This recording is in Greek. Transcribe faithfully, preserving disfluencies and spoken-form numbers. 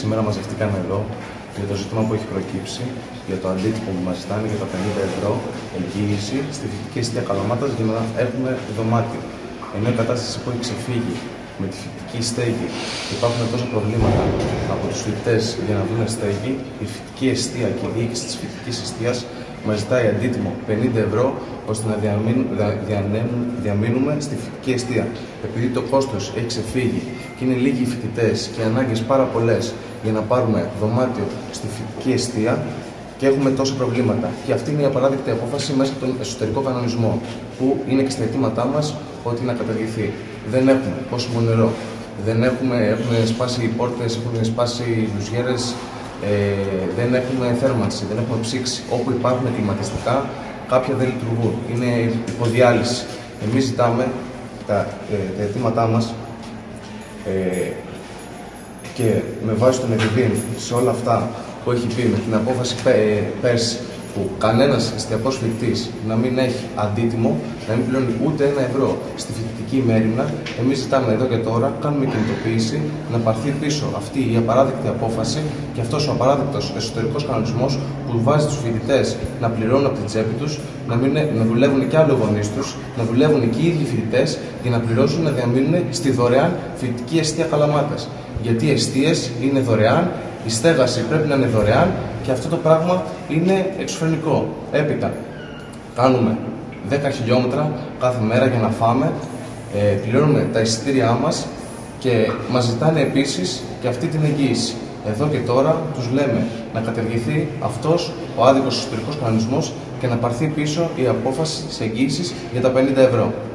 σήμερα μαζευτήκαν εδώ για το ζήτημα που έχει προκύψει, για το αντίτιμο που μας ζητάνε για τα πενήντα ευρώ εγγύηση στη φοιτητική εστία Καλαμάτας για να έχουμε δωμάτιο. Ενώ η κατάσταση που έχει ξεφύγει με τη φοιτητική στέγη και υπάρχουν τόσα προβλήματα από τους φοιτητές για να βρουν στέγη, η φοιτητική εστία και η διοίκηση της φοιτητικής εστίας μας ζητάει αντίτιμο πενήντα ευρώ ώστε να διαμείνουμε στη φοιτητική εστία. Επειδή το κόστος έχει ξεφύγει και είναι λίγοι οι φοιτητές και οι ανάγκες πάρα πολλές για να πάρουμε δωμάτιο στη φοιτητική εστία και έχουμε τόσα προβλήματα. Και αυτή είναι η απαράδεκτη απόφαση μέσα από τον εσωτερικό κανονισμό, που είναι και στα αιτήματά μας ότι να καταργηθεί. Δεν έχουμε πόσιμο νερό, δεν έχουμε, έχουν σπάσει οι πόρτες, έχουν σπάσει οι λουζιέρες, ε, δεν έχουμε θέρμανση, δεν έχουμε ψήξη. Όπου υπάρχουν κλιματιστικά, κάποια δεν λειτουργούν. Είναι υποδιάλυση. Εμείς ζητάμε τα, ε, τα αιτήματά μας ε, και με βάση τον Εβιδίν σε όλα αυτά που έχει πει με την απόφαση πέρσι που κανένας εστιακός φοιτητής να μην έχει αντίτιμο, να μην πληρώνει ούτε ένα ευρώ στη φοιτητική μέριμνα, εμείς ζητάμε εδώ και τώρα, κάνουμε κινητοποίηση, να πάρθει πίσω αυτή η απαράδεκτη απόφαση και αυτός ο απαράδεκτος εσωτερικός κανονισμός που βάζει τους φοιτητές να πληρώνουν από την τσέπη τους, να, μην, να δουλεύουν και άλλοι γονείς τους, να δουλεύουν και οι ίδιοι φοιτητές για να πληρώσουν να διαμείνουν στη δωρεάν φοιτητική εστία Καλαμάτας. Γιατί οι εστίες είναι δωρεάν, η στέγαση πρέπει να είναι δωρεάν και αυτό το πράγμα είναι εξωφρενικό. Έπειτα, κάνουμε δέκα χιλιόμετρα κάθε μέρα για να φάμε, ε, πληρώνουμε τα εισιτήριά μας και μας ζητάνε επίσης και αυτή την εγγύηση. Εδώ και τώρα τους λέμε να καταργηθεί αυτός ο άδικος εσωτερικός κανονισμός και να πάρθει πίσω η απόφαση της εγγύησης για τα πενήντα ευρώ.